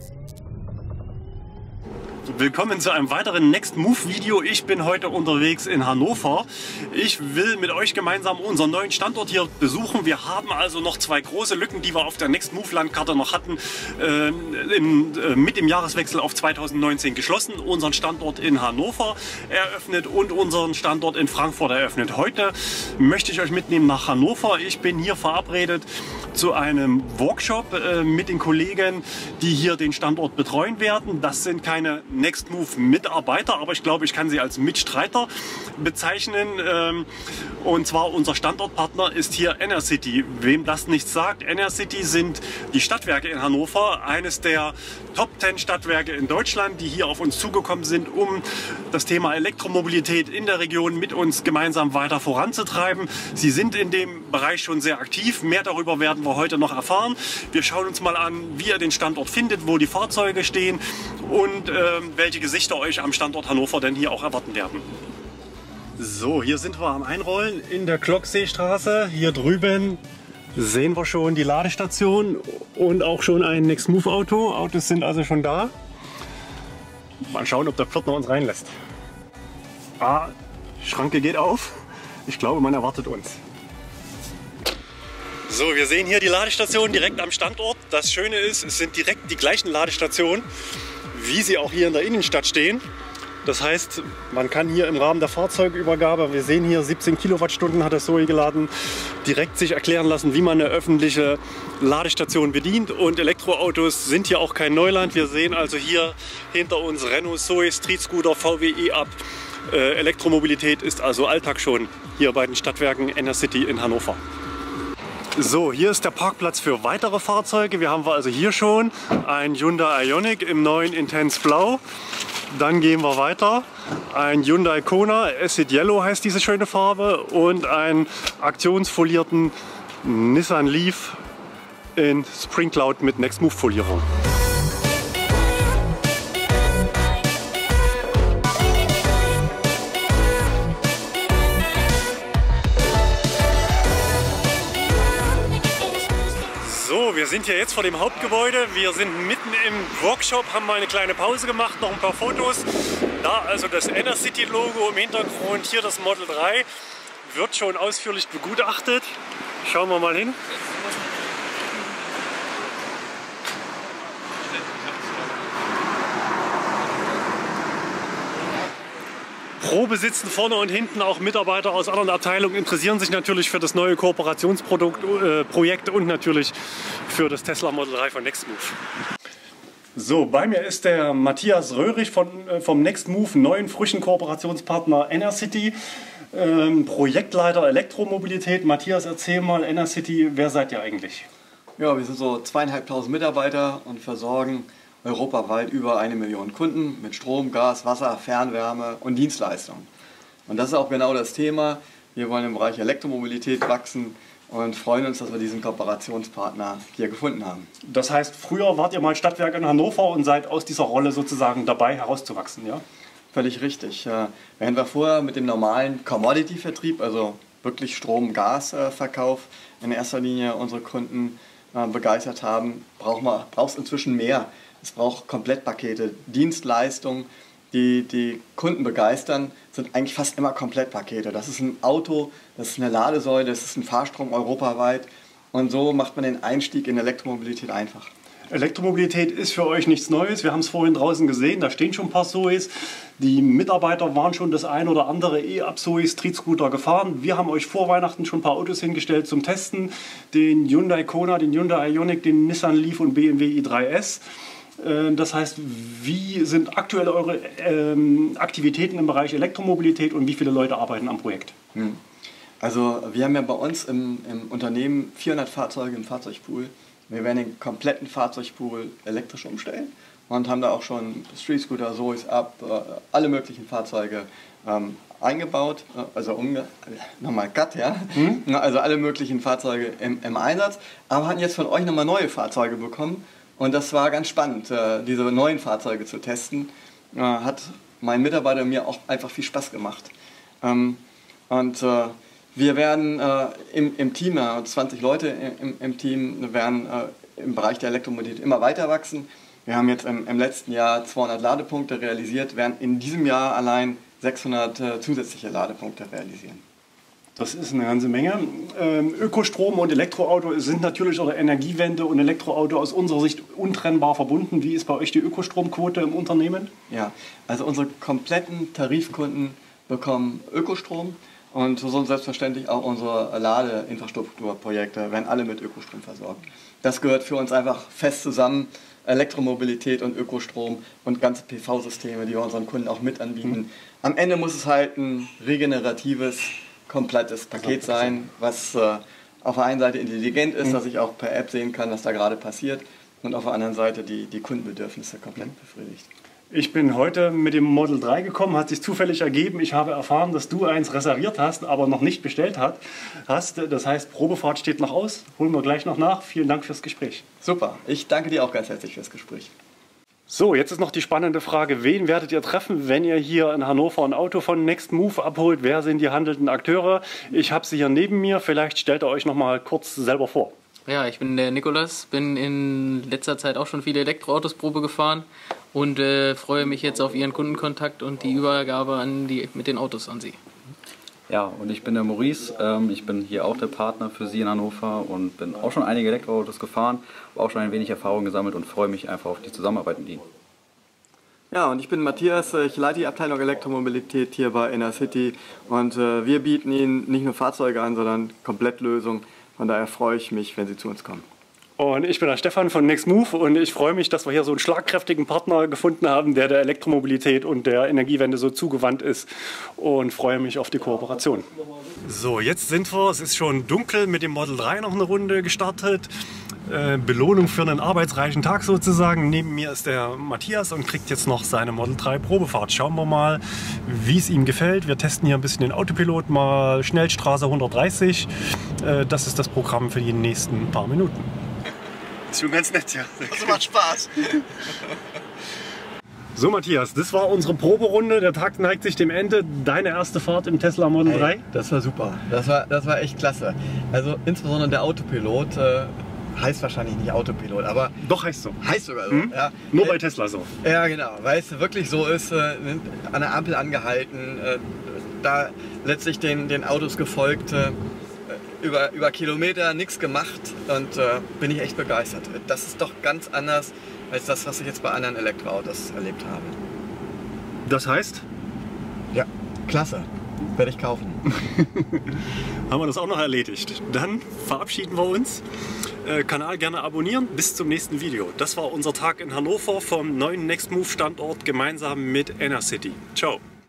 Willkommen zu einem weiteren Next Move Video. Ich bin heute unterwegs in Hannover. Ich will mit euch gemeinsam unseren neuen Standort hier besuchen. Wir haben also noch zwei große Lücken, die wir auf der Next Move Landkarte noch hatten, mit dem Jahreswechsel auf 2019 geschlossen. Unseren Standort in Hannover eröffnet und unseren Standort in Frankfurt eröffnet. Heute möchte ich euch mitnehmen nach Hannover. Ich bin hier verabredet zu einem Workshop mit den Kollegen, die hier den Standort betreuen werden. Das sind keine Next Move Mitarbeiter, aber ich glaube, ich kann sie als Mitstreiter bezeichnen. Und zwar unser Standortpartner ist hier Enercity. Wem das nichts sagt, Enercity sind die Stadtwerke in Hannover, eines der Top 10 Stadtwerke in Deutschland, die hier auf uns zugekommen sind, um das Thema Elektromobilität in der Region mit uns gemeinsam weiter voranzutreiben. Sie sind in dem Bereich schon sehr aktiv. Mehr darüber werden wir heute noch erfahren. Wir schauen uns mal an, wie ihr den Standort findet, wo die Fahrzeuge stehen und welche Gesichter euch am Standort Hannover denn hier auch erwarten werden. So, hier sind wir am Einrollen in der Klockseestraße. Hier drüben sehen wir schon die Ladestation und auch schon ein Next Move Auto. Autos sind also schon da. Mal schauen, ob der Pförtner uns reinlässt. Ah, Schranke geht auf. Ich glaube, man erwartet uns. So, wir sehen hier die Ladestation direkt am Standort. Das Schöne ist, es sind direkt die gleichen Ladestationen, wie sie auch hier in der Innenstadt stehen. Das heißt, man kann hier im Rahmen der Fahrzeugübergabe, wir sehen hier 17 Kilowattstunden hat das Zoe geladen, direkt sich erklären lassen, wie man eine öffentliche Ladestation bedient. Und Elektroautos sind hier auch kein Neuland. Wir sehen also hier hinter uns Renault Zoe, Street Scooter, VW E-Up. Elektromobilität ist also Alltag schon hier bei den Stadtwerken Enercity in Hannover. So, hier ist der Parkplatz für weitere Fahrzeuge. Wir haben also hier schon ein Hyundai Ioniq im neuen Intense Blau. Dann gehen wir weiter. Ein Hyundai Kona, Acid Yellow heißt diese schöne Farbe. Und einen aktionsfolierten Nissan Leaf in Spring Cloud mit Next Move Folierung. So, wir sind hier jetzt vor dem Hauptgebäude. Wir sind mitten im Workshop, haben mal eine kleine Pause gemacht, noch ein paar Fotos. Da also das Enercity-Logo im Hintergrund, hier das Model 3, wird schon ausführlich begutachtet. Schauen wir mal hin. Probe sitzen vorne und hinten auch Mitarbeiter aus anderen Abteilungen, interessieren sich natürlich für das neue Kooperationsprojekt und natürlich für das Tesla Model 3 von Next Move. So, bei mir ist der Matthias Röhrig vom Next Move, neuen frischen Kooperationspartner Enercity, Projektleiter Elektromobilität. Matthias, erzähl mal, Enercity, wer seid ihr eigentlich? Ja, wir sind so 2.500 Mitarbeiter und versorgen europaweit über 1 Million Kunden mit Strom, Gas, Wasser, Fernwärme und Dienstleistungen. Und das ist auch genau das Thema. Wir wollen im Bereich Elektromobilität wachsen und freuen uns, dass wir diesen Kooperationspartner hier gefunden haben. Das heißt, früher wart ihr mal Stadtwerke in Hannover und seid aus dieser Rolle sozusagen dabei herauszuwachsen, ja? Völlig richtig. Während wir vorher mit dem normalen Commodity-Vertrieb, also wirklich Strom-Gas-Verkauf in erster Linie unsere Kunden begeistert haben, braucht es inzwischen mehr. Es braucht Komplettpakete, Dienstleistungen, die die Kunden begeistern, sind eigentlich fast immer Komplettpakete. Das ist ein Auto, das ist eine Ladesäule, das ist ein Fahrstrom europaweit und so macht man den Einstieg in Elektromobilität einfach. Elektromobilität ist für euch nichts Neues. Wir haben es vorhin draußen gesehen, da stehen schon ein paar Zoes. Die Mitarbeiter waren schon das ein oder andere E-Up Zoe Street Scooter gefahren. Wir haben euch vor Weihnachten schon ein paar Autos hingestellt zum Testen. Den Hyundai Kona, den Hyundai Ioniq, den Nissan Leaf und BMW i3S. Das heißt, wie sind aktuell eure Aktivitäten im Bereich Elektromobilität und wie viele Leute arbeiten am Projekt? Also wir haben ja bei uns im Unternehmen 400 Fahrzeuge im Fahrzeugpool. Wir werden den kompletten Fahrzeugpool elektrisch umstellen und haben da auch schon Street Scooter, Zoes Up, alle möglichen Fahrzeuge eingebaut, also nochmal Cut, ja, also alle möglichen Fahrzeuge im Einsatz, aber hatten jetzt von euch nochmal neue Fahrzeuge bekommen. Und das war ganz spannend, diese neuen Fahrzeuge zu testen. Hat meinen Mitarbeitern und mir auch einfach viel Spaß gemacht. Wir werden im Team, 20 Leute im Team, werden im Bereich der Elektromobilität immer weiter wachsen. Wir haben jetzt im letzten Jahr 200 Ladepunkte realisiert, werden in diesem Jahr allein 600 zusätzliche Ladepunkte realisieren. Das ist eine ganze Menge. Ökostrom und Elektroauto sind natürlich, oder Energiewende und Elektroauto aus unserer Sicht untrennbar verbunden. Wie ist bei euch die Ökostromquote im Unternehmen? Ja, also unsere kompletten Tarifkunden bekommen Ökostrom und so sind selbstverständlich auch unsere Ladeinfrastrukturprojekte, werden alle mit Ökostrom versorgt. Das gehört für uns einfach fest zusammen. Elektromobilität und Ökostrom und ganze PV-Systeme, die wir unseren Kunden auch mit anbieten. Am Ende muss es halt ein regeneratives, komplettes Paket sein, was auf der einen Seite intelligent ist, dass ich auch per App sehen kann, was da gerade passiert, und auf der anderen Seite die Kundenbedürfnisse komplett befriedigt. Ich bin heute mit dem Model 3 gekommen, hat sich zufällig ergeben. Ich habe erfahren, dass du eins reserviert hast, aber noch nicht bestellt hast. Das heißt, Probefahrt steht noch aus. Holen wir gleich noch nach. Vielen Dank fürs Gespräch. Super, ich danke dir auch ganz herzlich fürs Gespräch. So, jetzt ist noch die spannende Frage, wen werdet ihr treffen, wenn ihr hier in Hannover ein Auto von Next Move abholt? Wer sind die handelnden Akteure? Ich habe sie hier neben mir, vielleicht stellt ihr euch noch mal kurz selber vor. Ja, ich bin der Nikolas, bin in letzter Zeit auch schon viele Elektroautos Probe gefahren und freue mich jetzt auf Ihren Kundenkontakt und die Übergabe mit den Autos an Sie. Ja, und ich bin der Maurice, ich bin hier auch der Partner für Sie in Hannover und bin auch schon einige Elektroautos gefahren, habe auch schon ein wenig Erfahrung gesammelt und freue mich einfach auf die Zusammenarbeit mit Ihnen. Ja, und ich bin Matthias, ich leite die Abteilung Elektromobilität hier bei Innercity und wir bieten Ihnen nicht nur Fahrzeuge an, sondern Komplettlösungen. Von daher freue ich mich, wenn Sie zu uns kommen. Und ich bin der Stefan von Next Move und ich freue mich, dass wir hier so einen schlagkräftigen Partner gefunden haben, der Elektromobilität und der Energiewende so zugewandt ist, und freue mich auf die Kooperation. So, jetzt sind wir, es ist schon dunkel, mit dem Model 3 noch eine Runde gestartet. Belohnung für einen arbeitsreichen Tag sozusagen. Neben mir ist der Matthias und kriegt jetzt noch seine Model 3 Probefahrt. Schauen wir mal, wie es ihm gefällt. Wir testen hier ein bisschen den Autopilot, mal Schnellstraße 130. Das ist das Programm für die nächsten paar Minuten. Ist schon ganz nett, ja. Das macht Spaß. So Matthias, das war unsere Proberunde. Der Tag neigt sich dem Ende. Deine erste Fahrt im Tesla Model 3? Das war super. Das war echt klasse. Also insbesondere der Autopilot heißt wahrscheinlich nicht Autopilot, aber... Doch, heißt so. Heißt sogar so, ja. Nur bei Tesla so. Ja, genau. Weil es wirklich so ist, an der Ampel angehalten, da letztlich den Autos gefolgt, über Kilometer nichts gemacht und bin ich echt begeistert. Das ist doch ganz anders als das, was ich jetzt bei anderen Elektroautos erlebt habe. Das heißt? Ja, klasse. Werde ich kaufen. Haben wir das auch noch erledigt. Dann verabschieden wir uns. Kanal gerne abonnieren. Bis zum nächsten Video. Das war unser Tag in Hannover vom neuen Next Move Standort gemeinsam mit Innercity. Ciao.